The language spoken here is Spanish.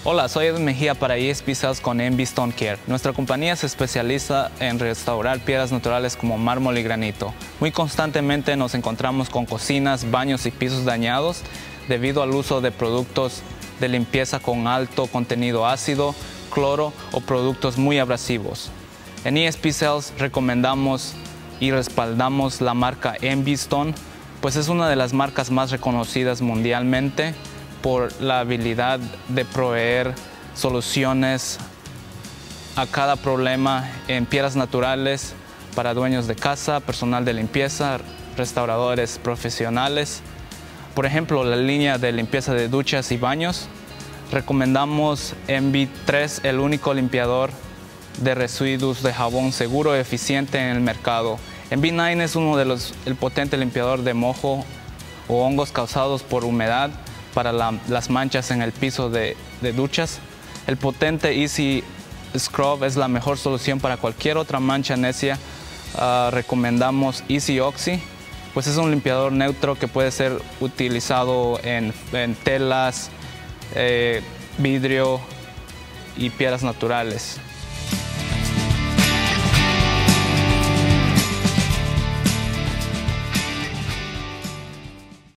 Hola, soy Edwin Mejía para ESP Sales con Envy Stone Care. Nuestra compañía se especializa en restaurar piedras naturales como mármol y granito. Muy constantemente nos encontramos con cocinas, baños y pisos dañados debido al uso de productos de limpieza con alto contenido ácido, cloro o productos muy abrasivos. En ESP Sales recomendamos y respaldamos la marca Envy Stone, pues es una de las marcas más reconocidas mundialmente por la habilidad de proveer soluciones a cada problema en piedras naturales para dueños de casa, personal de limpieza, restauradores profesionales. Por ejemplo, la línea de limpieza de duchas y baños. Recomendamos Envy 3, el único limpiador de residuos de jabón seguro y eficiente en el mercado. Envy 9 es el potente limpiador de mojo o hongos causados por humedad para las manchas en el piso de duchas. El potente Easy Scrub es la mejor solución para cualquier otra mancha necia. Recomendamos Easy Oxy, pues es un limpiador neutro que puede ser utilizado en telas, vidrio y piedras naturales.